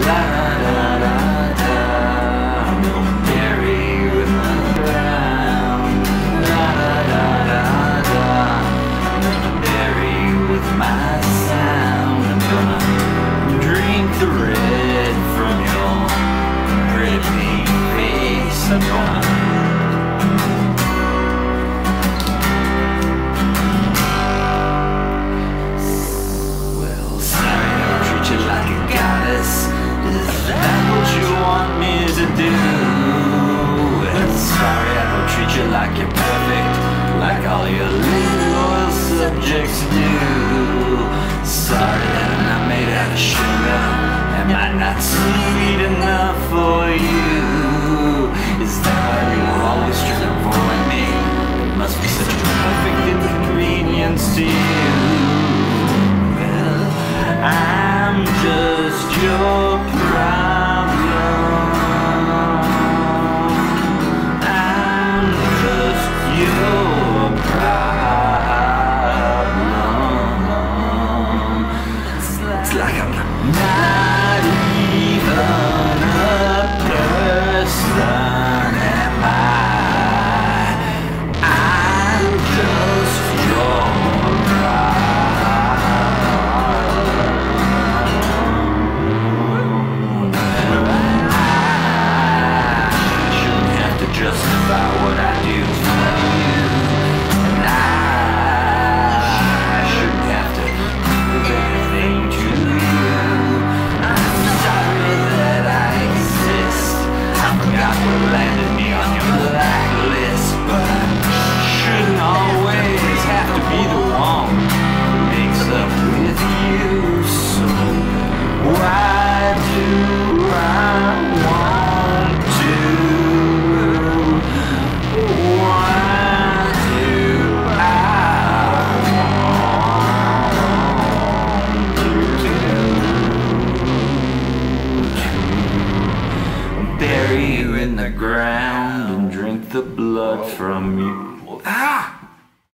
La da da da da. I'm gonna bury you in the ground. La da da da da. I'm gonna bury you with my sound. I'm gonna drink the red from your pretty pink face. I'm gonna like a goddess. Is that what you want me to do? Well, sorry I don't treat you like you're perfect, like all your loyal subjects do. Sorry that I'm not made out of sugar, am I not sweet enough for you? Is that why you always try to avoid me? It must be such a perfect inconvenience to you. Well, I'm just your problem. I'm just your problem. It's like I'm not even a person, am I? I'm just your justify what I do for you, and I shouldn't have to prove anything to you. I'm sorry that I exist. I forgot what landed me on your blacklist, but I shouldn't always have to be the one who makes up with you. So why do I want to? Bury you in the ground and drink the blood from you. Ah!